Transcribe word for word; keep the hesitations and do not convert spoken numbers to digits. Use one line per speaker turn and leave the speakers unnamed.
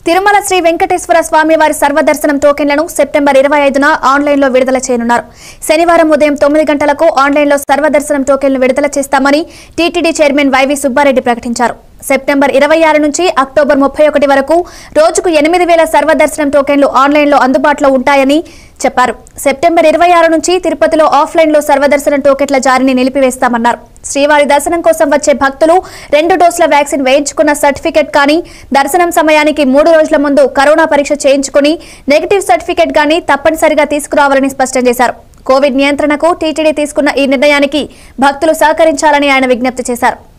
తిరుమల శ్రీ వెంకటేశ్వర స్వామి వారి సర్వదర్శనం టోకెన్లను సెప్టెంబర్ ఇరవై ఐదున ఆన్లైన్లో విడుదల చేయనున్నారు. శనివారం ఉదయం తొమ్మిది గంటలకు ఆన్లైన్లో సర్వదర్శనం టోకెన్లు విడుదల చేస్తామని టీటీడీ చైర్మన్ వైవి సుబ్బారెడ్డి ప్రకటించారు. సెప్టెంబర్ ఇరవై ఆరు నుంచి అక్టోబర్ ముప్పై ఒకటి వరకు రోజుకు ఎనిమిది వేల సర్వదర్శనం టోకెన్లు ఆన్లైన్లో అందుబాటులో ఉంటాయని చెప్పారు. సెప్టెంబర్ ఇరవై ఆరు నుంచి తిరుపతిలో ఆఫ్లైన్లో సర్వదర్శనం టోకెన్ల జారీని నిలిపివేస్తామన్నారు. శ్రీవారి దర్శనం కోసం వచ్చే భక్తులు రెండు డోసుల వ్యాక్సిన్ వేయించుకున్న సర్టిఫికెట్ కానీ, దర్శనం సమయానికి మూడు రోజుల ముందు కరోనా పరీక్ష చేయించుకుని నెగిటివ్ సర్టిఫికెట్ కానీ తప్పనిసరిగా తీసుకురావాలని స్పష్టం చేశారు. కోవిడ్ నియంత్రణకు టీటీడీ తీసుకున్న ఈ నిర్ణయానికి భక్తులు సహకరించాలని ఆయన విజ్ఞప్తి చేశారు.